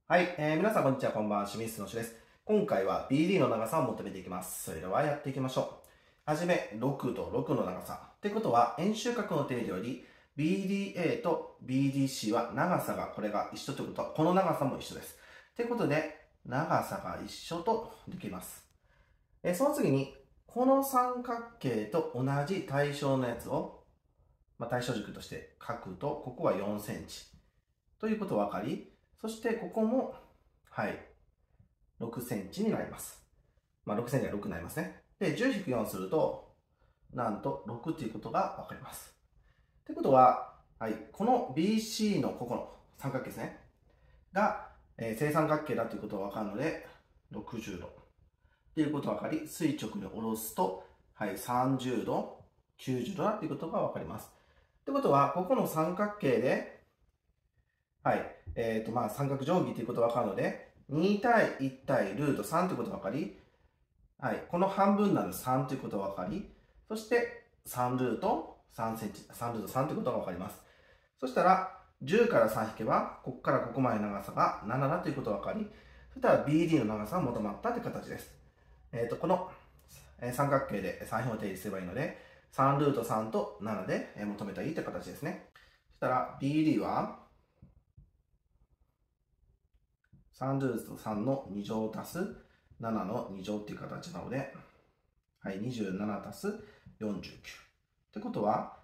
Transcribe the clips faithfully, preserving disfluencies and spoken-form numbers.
はい、えー、皆さんこんにちは、こんばんは、清水のしです。今回は ビーディー の長さを求めていきます。それではやっていきましょう。はじめ、ろくとろくの長さ。ってことは、円周角の定理より ビーディーエー と ビーディーシー は長さがこれが一緒ということは、この長さも一緒です。ということで、長さが一緒とできます。えー、その次に、この三角形と同じ対象のやつを、まあ、対象軸として書くと、ここはよんセンチ。ということが分かり、そしてここも、はい、ろくセンチになります。まあ、ろくセンチがろくになりますね。で、じゅう引くよんすると、なんとろくということが分かります。ということは、はい、この ビーシー のここの三角形ですね。が、えー、正三角形だということが分かるので、ろくじゅうど。ということが分かり、垂直に下ろすと、はい、さんじゅうど、きゅうじゅうどだということが分かります。ということは、ここの三角形で、はい。えっと、まあ、三角定規ということがわかるので、に対いち対ルートさんということがわかり、はい。この半分なのでさんということがわかり、そしてさんルートさんセンチ、さんルートさんということがわかります。そしたら、じゅうからさん引けば、ここからここまでの長さがななだということがわかり、そしたら ビーディー の長さが求まったという形です。えっと、この三角形で三辺を定義すればいいので、さんルートさんとななで求めたらいいという形ですね。そしたら ビーディー は、さんルートさんのに乗足すななのに乗っていう形なので、はい、にじゅうなな足すよんじゅうきゅう。ってことは、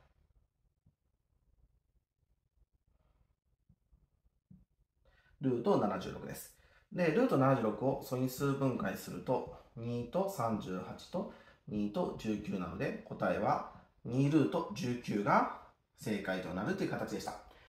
ルートななじゅうろくです。で、ルートななじゅうろくを素因数分解すると、にとさんじゅうはちとにとじゅうきゅうなので、答えはにルートじゅうきゅうが正解となるという形でした。